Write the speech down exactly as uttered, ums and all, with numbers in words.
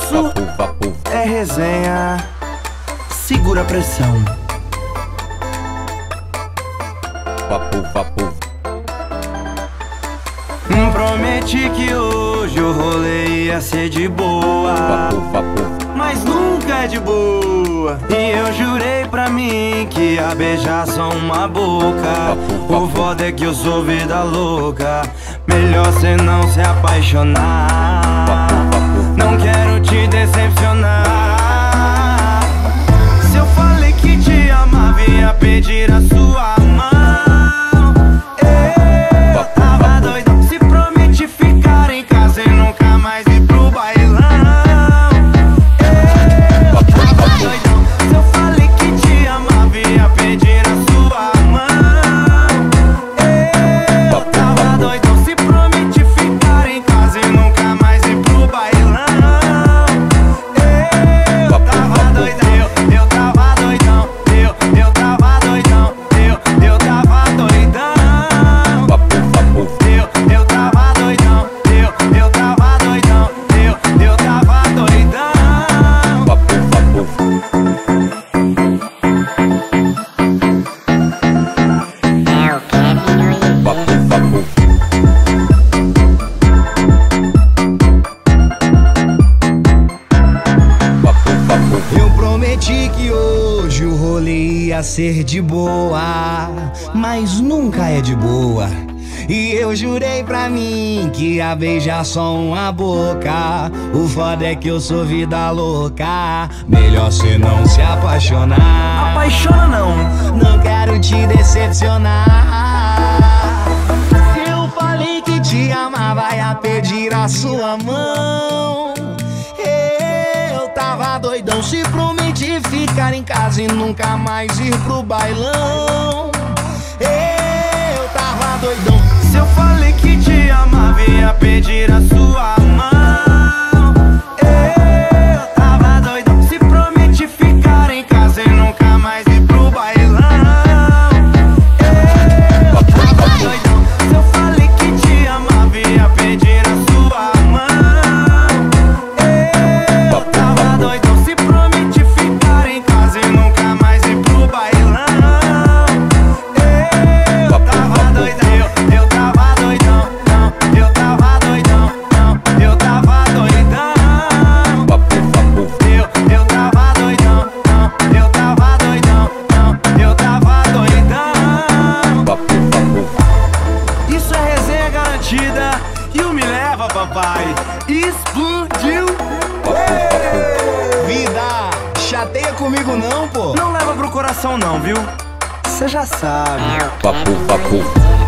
Isso é resenha. Segura a pressão. Vapo, vapo. Prometi que hoje o rolê ia ser de boa, Vapo, vapo. mas nunca é de boa. E eu jurei pra mim que ia beijar só uma boca. O foda é que eu sou vida louca. Melhor cê não se apaixonar. Não quero te decepcionar. Se eu falei que te amava, ia pedir a sua mão. Eu tava doidão. Se prometi ficar em casa e nunca mais ir pro bailão. Eu tava doidão. Se eu falei que te amava, ia pedir a sua mão. Eu tava doidão. Se prometi ficar em casa e nunca mais ir pro bailão. Eu tava doidão. Eu, eu tava doidão. Eu, eu tava doidão. Eu, eu tava doidão. Eu, eu tava doidão. Eu, eu tava doidão. Eu, eu tava doidão. Eu prometi que hoje o rolê ia ser de boa, mas nunca é de boa. E eu jurei pra mim que ia beijar só uma boca. O foda é que eu sou vida louca. Melhor cê não se apaixonar. Apaixona não. Não quero te decepcionar. Se eu falei que te amava, ia pedir a sua mão. Eu tava doidão. Se prometi ficar em casa e nunca mais ir pro bailão. Eu tava doidão. Se eu falei que te amava, ia pedir a sua mão. Eu tava doidão. Se prometi ficar em casa e nunca mais ir pro bailão. Eu tava doidão. Se eu falei que te amava, ia pedir a sua mão. Eu tava doidão. Se prometi ficar em casa e nunca mais ir pro bailão. Eu tava doidão. Eu, eu tava doidão. Não, eu tava doidão. Não, eu tava doidão. Eu, eu tava doidão. Não, eu tava doidão. Não, eu tava doidão. Isso é resenha garantida. E o Me Leva, papai, explodiu. Vida, chateia comigo não, pô. Não leva pro coração não, viu? Você já sabe. Vapo, vapo.